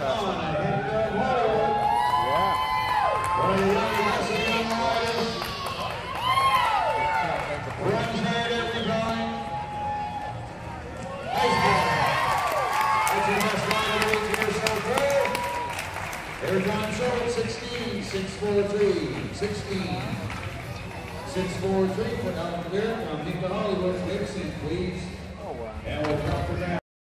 on, ahead of Hollywood. Yeah. One of the youngest young riders. Runs hard every time. Nice ball. That's your best rider of the year so far. Their time short, 16, 6:43, 16. 6:43 for down there. From Hollywood. Take a seat, please. Oh, wow. And we'll come for now.